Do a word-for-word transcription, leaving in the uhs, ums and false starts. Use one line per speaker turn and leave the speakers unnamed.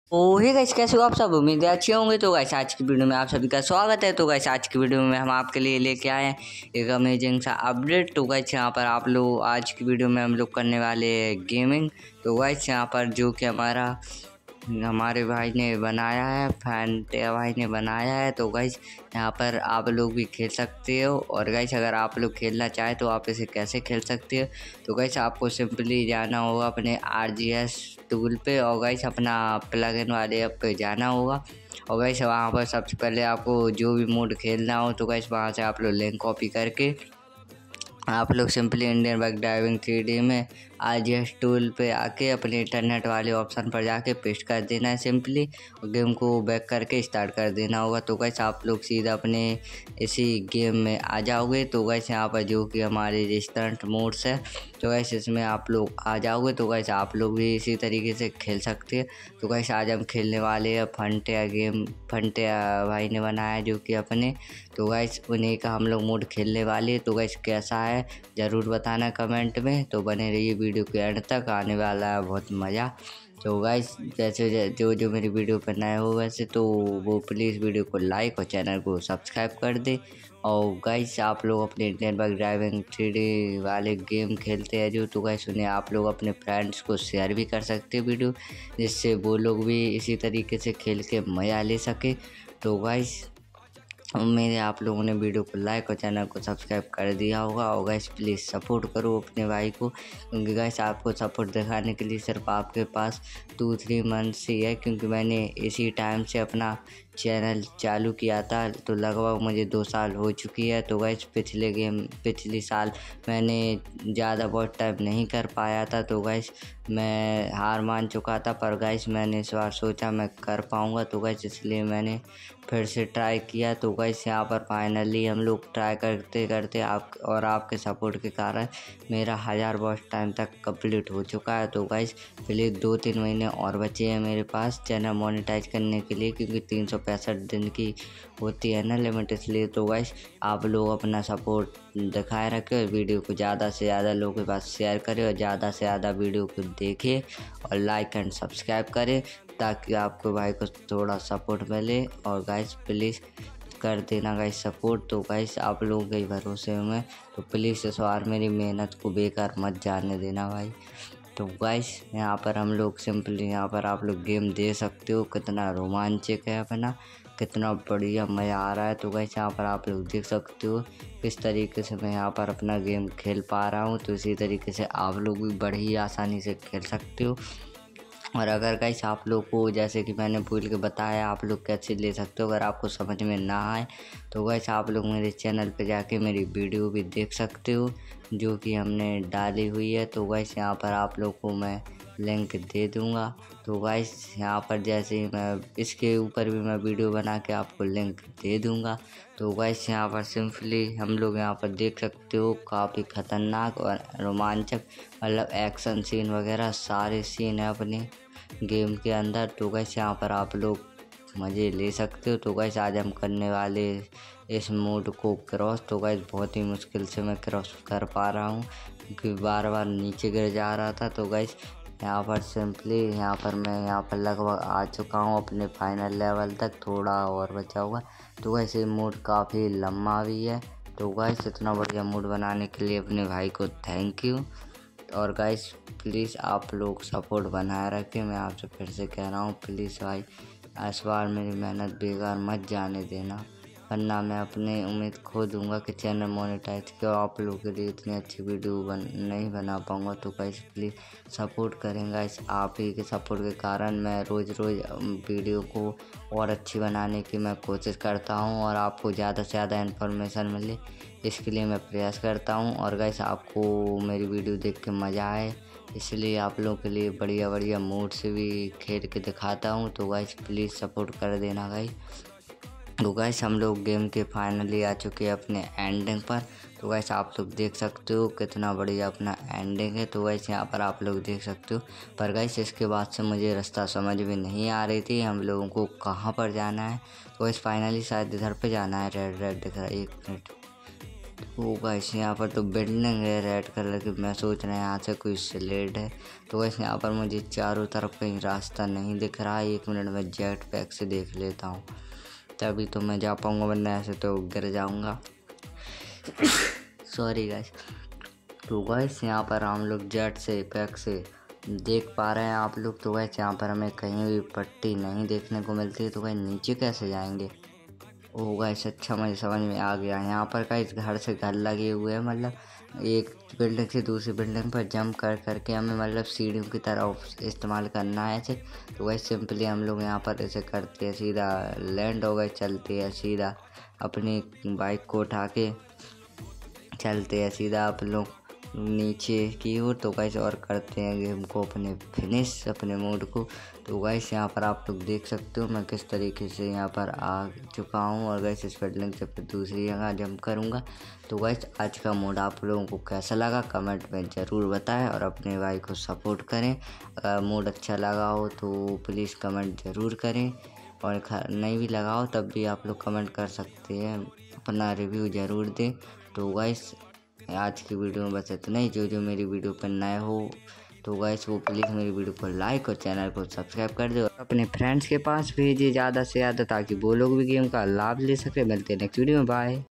ओहे गाइस, कैसे हो आप सब? उम्मीद है अच्छे होंगे। तो गाइस आज की वीडियो में आप सभी का स्वागत है। तो गाइस आज की वीडियो में हम आपके लिए लेके आए हैं एक अमेजिंग सा अपडेट। तो गाइस यहाँ पर आप लोग आज की वीडियो में हम लोग करने वाले हैं गेमिंग। तो गाइस यहाँ पर जो कि हमारा हमारे भाई ने बनाया है, फैंटे भाई ने बनाया है। तो गाइस यहाँ पर आप लोग भी खेल सकते हो। और गाइस अगर आप लोग खेलना चाहे तो आप इसे कैसे खेल सकते हो, तो गाइस आपको सिंपली जाना होगा अपने आर जी एस टूल पे और गाइस अपना प्लगइन वाले ऐप पे जाना होगा। और गाइस वहाँ पर सबसे पहले आपको जो भी मोड खेलना हो तो गाइस वहाँ से आप लोग लिंक कॉपी करके आप लोग simply Indian bike driving three D में आर जी एस टूल पे आके अपने इंटरनेट वाले ऑप्शन पर जाके पेस्ट कर देना है सिंपली, और गेम को बैक करके स्टार्ट कर देना होगा। तो गाइस आप लोग सीधा अपने इसी गेम में आ जाओगे। तो गाइस यहाँ पर जो कि हमारे रेस्टोरेंट मोड्स है, तो गाइस इसमें आप लोग आ जाओगे। तो गाइस आप लोग भी इसी तरीके से खेल सकते हैं। तो गाइस आज हम खेलने वाले हैं फंटिया गेम, फंटिया भाई ने बनाया जो कि अपने। तो गाइस उन्हीं का हम लोग मोड खेलने वाले हैं। तो गाइस कैसा है ज़रूर बताना कमेंट में। तो बने रहिए वीडियो के एंड तक, आने वाला है बहुत मज़ा। तो गाइस जैसे जो जो मेरी वीडियो पर नए हो वैसे तो वो प्लीज़ वीडियो को लाइक और चैनल को सब्सक्राइब कर दे। और गाइस आप लोग अपने Indian bike driving three D वाले गेम खेलते हैं जो, तो गाइस उन्हें आप लोग अपने फ्रेंड्स को शेयर भी कर सकते हैं वीडियो, जिससे वो लोग भी इसी तरीके से खेल के मज़ा ले सके। तो गाइस उम्मीद है आप लोगों ने वीडियो को लाइक और चैनल को सब्सक्राइब कर दिया होगा। और गाइस प्लीज़ सपोर्ट करो अपने भाई को, क्योंकि गाइस आपको सपोर्ट दिखाने के लिए सिर्फ आपके पास टू थ्री मंथ्स ही है, क्योंकि मैंने इसी टाइम से अपना चैनल चालू किया था। तो लगभग मुझे दो साल हो चुकी है। तो गाइस पिछले गेम पिछले साल मैंने ज़्यादा बहुत टाइम नहीं कर पाया था, तो गाइस मैं हार मान चुका था। पर गाइस मैंने इस बार सोचा मैं कर पाऊँगा, तो गाइस इसलिए मैंने फिर से ट्राई किया। तो गाइस यहाँ पर फाइनली हम लोग ट्राई करते करते आप और आपके सपोर्ट के कारण मेरा हज़ार वॉच टाइम तक कंप्लीट हो चुका है। तो गाइस प्लीज़ दो तीन महीने और बचे हैं मेरे पास चैनल मोनेटाइज करने के लिए, क्योंकि तीन सौ पैंसठ दिन की होती है ना लिमिट, इसलिए। तो गाइस आप लोग अपना सपोर्ट दिखाए रखें और वीडियो को ज़्यादा से ज़्यादा लोगों के पास शेयर करें और ज़्यादा से ज़्यादा वीडियो को देखें और लाइक एंड सब्सक्राइब करें, ताकि आपको भाई को थोड़ा सपोर्ट मिले। और गाइस प्लीज़ कर देना गाइस सपोर्ट। तो गाइस आप लोगों के भरोसे में, तो प्लीज़ इस बार मेरी मेहनत को बेकार मत जाने देना भाई। तो गाइस यहाँ पर हम लोग सिंपली यहाँ पर आप लोग गेम दे सकते हो, कितना रोमांचक है अपना, कितना बढ़िया मज़ा आ रहा है। तो गाइस यहाँ पर आप लोग देख सकते हो किस तरीके से मैं यहाँ पर अपना गेम खेल पा रहा हूँ। तो इसी तरीके से आप लोग भी बड़ी आसानी से खेल सकते हो। और अगर गाइस आप लोग को, जैसे कि मैंने भूल के बताया, आप लोग कैसे ले सकते हो, अगर आपको समझ में ना आए तो गाइस आप लोग मेरे चैनल पे जाके मेरी वीडियो भी देख सकते हो जो कि हमने डाली हुई है। तो गाइस यहाँ पर आप लोग को मैं लिंक दे दूँगा। तो गाइस यहाँ पर जैसे ही मैं इसके ऊपर भी मैं वीडियो बना के आपको लिंक दे दूँगा। तो गाइस यहाँ पर सिंपली हम लोग यहाँ पर देख सकते हो काफ़ी ख़तरनाक और रोमांचक, मतलब एक्शन सीन वगैरह सारे सीन है अपने गेम के अंदर। तो गाइस यहाँ पर आप लोग मज़े ले सकते हो। तो गाइस आज हम करने वाले इस मोड को क्रॉस। तो गाइस बहुत ही मुश्किल से मैं क्रॉस कर पा रहा हूँ, क्योंकि बार बार नीचे गिर जा रहा था। तो गाइस यहाँ पर सिंपली यहाँ पर मैं यहाँ पर लगभग आ चुका हूँ अपने फाइनल लेवल तक, थोड़ा और बचा हुआ। तो गाइस ये मोड काफ़ी लंबा भी है। तो गाइस इतना बढ़िया मोड बनाने के लिए अपने भाई को थैंक यू। और गाइस प्लीज़ आप लोग सपोर्ट बनाए रखें, मैं आपसे फिर से कह रहा हूँ प्लीज़ भाई, इस बार मेरी मेहनत बेकार मत जाने देना, वरना मैं अपनी उम्मीद खो दूंगा कि चैनल मोनेटाइज किया आप लोगों के लिए इतनी अच्छी वीडियो बन नहीं बना पाऊंगा। तो गाइस प्लीज़ सपोर्ट करेंगे। इस आप ही के सपोर्ट के कारण मैं रोज़ रोज़ वीडियो को और अच्छी बनाने की मैं कोशिश करता हूं और आपको ज़्यादा से ज़्यादा इन्फॉर्मेशन मिले, इसके लिए मैं प्रयास करता हूं। और गाइस आपको मेरी वीडियो देख के मज़ा आए, इसलिए आप लोगों के लिए बढ़िया बढ़िया मोड से भी खेल के दिखाता हूँ। तो गाइस प्लीज़ सपोर्ट कर देना गाइस। तो गाइस हम लोग गेम के फाइनली आ चुके हैं अपने एंडिंग पर। तो गाइस आप लोग देख सकते हो कितना बढ़िया अपना एंडिंग है। तो गाइस यहाँ पर आप लोग देख सकते हो। पर गाइस इसके बाद से मुझे रास्ता समझ में नहीं आ रही थी हम लोगों को कहाँ पर जाना है। तो गाइस फाइनली शायद इधर पे जाना है, रेड रेड दिख रहा है, एक मिनट तो गाइस यहाँ पर तो बिल्डिंग है रेड कलर की। मैं सोच रहा हूँ यहाँ से कोई स्लेड है। तो गाइस यहाँ पर मुझे चारों तरफ कहीं रास्ता नहीं दिख रहा है। एक मिनट में जेट पैक से देख लेता हूँ, तभी तो मैं जा पाऊँगा, वरना ऐसे तो गिर जाऊँगा। Sorry guys. तो गाइस यहाँ पर हम लोग जेट से पैक से देख पा रहे हैं आप लोग। तो गाइस यहाँ पर हमें कहीं भी पट्टी नहीं देखने को मिलती है। तो गाइस नीचे कैसे जाएंगे? ओ गाइस अच्छा, मुझे समझ में आ गया। यहाँ पर गाइस घर से घर लगे हुए हैं, मतलब एक बिल्डिंग से दूसरी बिल्डिंग पर जंप कर करके हमें मतलब सीढ़ियों की तरह इस्तेमाल करना है ऐसे। तो गाइस सिंपली हम लोग यहाँ पर ऐसे करते हैं, सीधा लैंड हो गए, चलते हैं सीधा अपनी बाइक को उठा के चलते हैं सीधा आप लोग नीचे की ओर। तो गाइस और करते हैं गेम को अपने फिनिश, अपने मोड को। तो गाइस यहाँ पर आप लोग देख सकते हो मैं किस तरीके से यहाँ पर आ चुका हूँ, और गाइस इस बिल्डिंग से फिर दूसरी जगह जंप करूँगा। तो गाइस आज का मोड आप लोगों को कैसा लगा कमेंट में ज़रूर बताएं, और अपने भाई को सपोर्ट करें। अगर मोड अच्छा लगा हो तो प्लीज़ कमेंट ज़रूर करें, और नहीं भी लगा हो तब भी आप लोग कमेंट कर सकते हैं, अपना रिव्यू ज़रूर दें। तो गाइस आज की वीडियो में बस इतना ही। जो जो मेरी वीडियो पर नए हो तो गाइस वो प्लीज़ मेरी वीडियो को लाइक और चैनल को सब्सक्राइब कर दो, अपने फ्रेंड्स के पास भेजिए ज़्यादा से ज़्यादा, ताकि वो लोग भी गेम का लाभ ले सके। मिलते हैं नेक्स्ट वीडियो में, बाय।